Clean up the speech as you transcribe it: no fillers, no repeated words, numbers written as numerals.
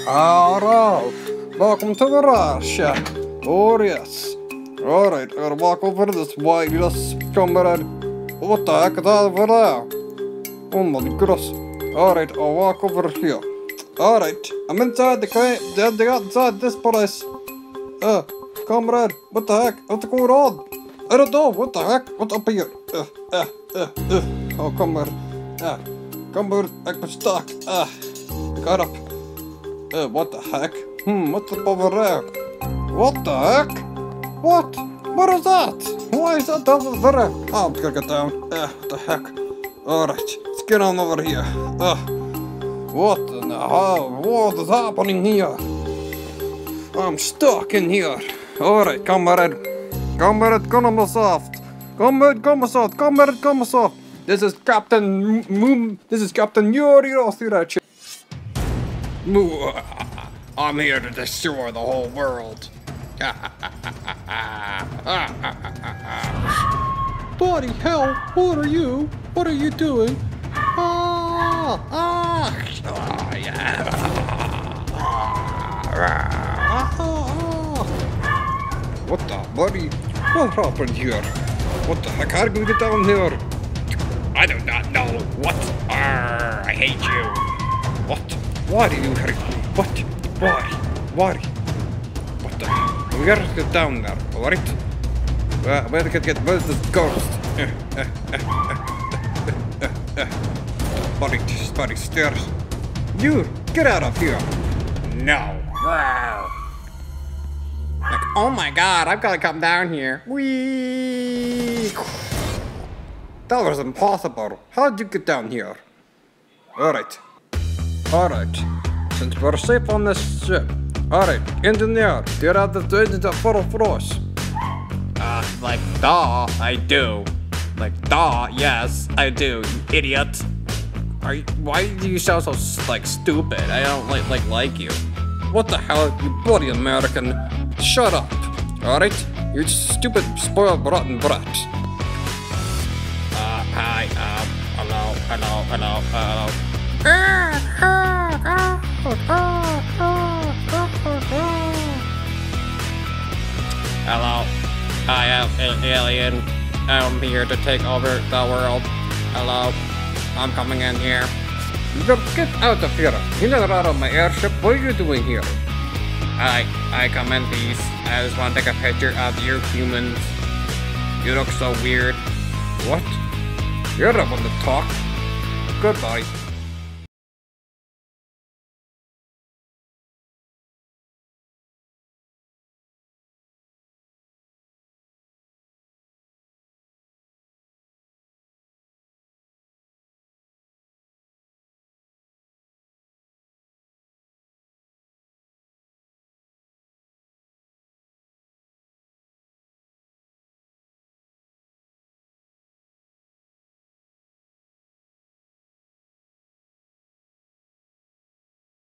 Hello, welcome to the Russia. Oh yes. Alright, gotta walk over this way, just comrade. What the heck is that over there? Oh my goodness. Alright, I'll walk over here. Alright, I'm inside the crate. They got inside this place. Comrade, what the heck? What's going on? I don't know, what the heck? What's up here? Oh, comrade. Comrade, I'm stuck. Got up. What the heck? What's up over there? What the heck? What? What is that? Why is that over there? Oh, I'm gonna get down. What the heck? Alright, let's get on over here. What in the hell? What is happening here? I'm stuck in here. Alright, comrade. Comrade, come soft. Comrade, come soft. Comrade, come soft. This is Captain This is Captain Yuri Osirachi. I'm here to destroy the whole world. Bloody hell, what are you? What are you doing? What the buddy? What happened here? What the heck? How did we get down here? I do not know. What? I hate you. What? Why do you hurt me? What? Why? Why? What the? We gotta get down there, alright? Where's this ghost? Buddy, stairs. You, get out of here. No. Like, oh my god, I've gotta come down here. Whee! That was impossible. How'd you get down here? Alright. Since we're safe on this ship. Alright, engineer, do you have the engines at full force? Like, duh, I do. Like, duh, yes, I do, you idiot. Why do you sound so, like, stupid? I don't like you. What the hell, you bloody American? Shut up, alright? You stupid, spoiled, rotten brat. Hi, hello. Hello, I am an alien. I'm here to take over the world. Hello, I'm coming in here. Get out of here. You're not out of my airship. What are you doing here? I come in peace. I just want to take a picture of you humans. You look so weird. What? You're the one to talk. Goodbye.